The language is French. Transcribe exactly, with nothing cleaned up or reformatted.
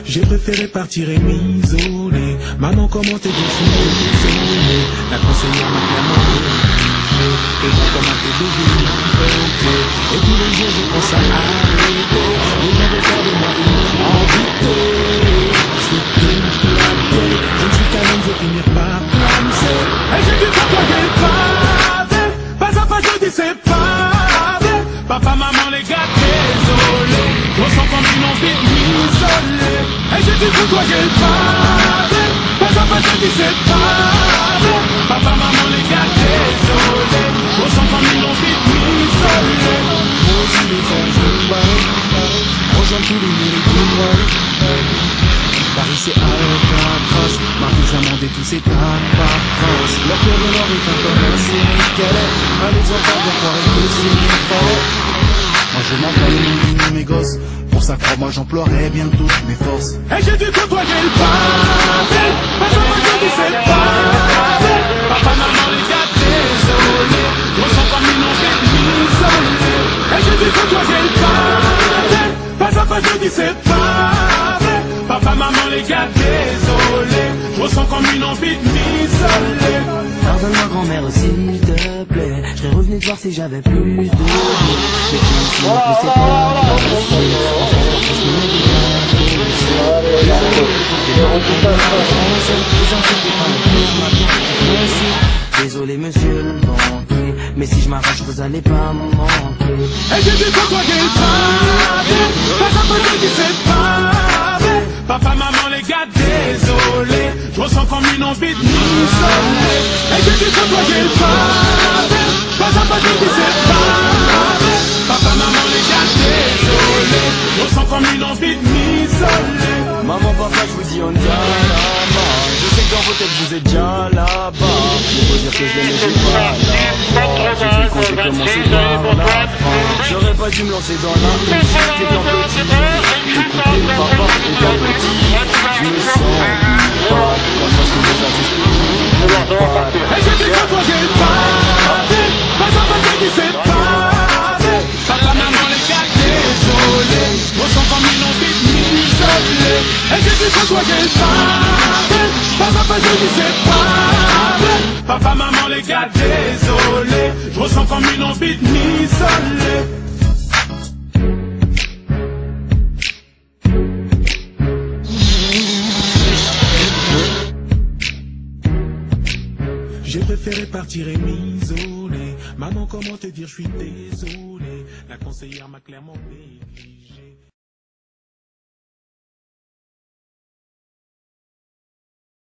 J'ai préféré partir et m'isoler. Maman, comment te dire, je suis désolé. La conseillère m'a clairement dit, et moi comment t'es devenu, ok. Et tous les jours je pense à arrêter. Et je regarde moi une envie. C'est une plaquée. Je ne suis qu'un homme, je vais finir par plancer. Et j'ai dû côtoyer le pavé. Pas à pas je dis c'est pavé. Papa, maman, les gars, désolé. Je ressens comme une envie de m'isoler. Et j'ai dû côtoyer le pavé. Pas à pas je dis c'est pavé. Papa, maman, les gars, désolé. Je ressens comme une envie de m'isoler. Moi aussi les gens je me rejoins tous les mille. Paris c'est Alcatraz, Marcus a mandé tous ces tapas. Leur cœur de l'or est encore un séquel. Un exemple d'enfoiré que c'est fort. Moi je m'en bats les mains de mes gosses. Pour ça crois-moi j'emploierai bien toutes mes forces. Et j'ai dû côtoyer le pavé. Pas à pas je dis c'est pavé. Papa, maman, les gars, désolé. Je ressens comme une envie de m'isoler. Et j'ai dû côtoyer le pavé. Pas à pas je dis c'est pavé. Papa, maman, les gars, désolé. Je ressens comme une envie de m'isoler. Pardonne-moi grand-mère s'il te plaît. Je serais revenu te voir si j'avais plus de vie. Mais tu me suis que c'est pas facile. En fait, je pense que mes bien désolé monsieur le banquier, mais si je m'arrache vous allez pas me manquer. Et j'ai dû côtoyer le pavé. Pas à pas je dis c'est pavé. Papa, maman, les gars, désolé. Je ressens comme une envie de m'isoler. Et j'ai dû côtoyer le pavé. Pas à pas je dis c'est pavé. Papa, maman, les gars, désolé. Je ressens comme une envie de m'isoler. Maman, papa, je vous dis on est déjà là-bas. Je sais que dans vos têtes vous êtes déjà là-bas. Il faut dire que je l'ai mais pas là-bas. J'ai fait quand j'ai commencé par la fin. J'aurais pas dû me lancer dans la musique étant petit. Écoutez papa étant petit. Je me sens pas quand je pense que mes artistes. Et j'ai dû côtoyer le pavé. Pas à pas je dis c'est pavé. Papa, maman, les gars, désolé. Je ressens comme une envie de m'isoler. Et j'ai dû côtoyer le pavé. Pas à pas je dis c'est pavé. Papa, maman, les gars, désolé. Je ressens comme une envie de m'isoler. J'ai préféré partir et m'isoler. Maman, comment te dire, je suis désolé. La conseillère m'a clairement négligé.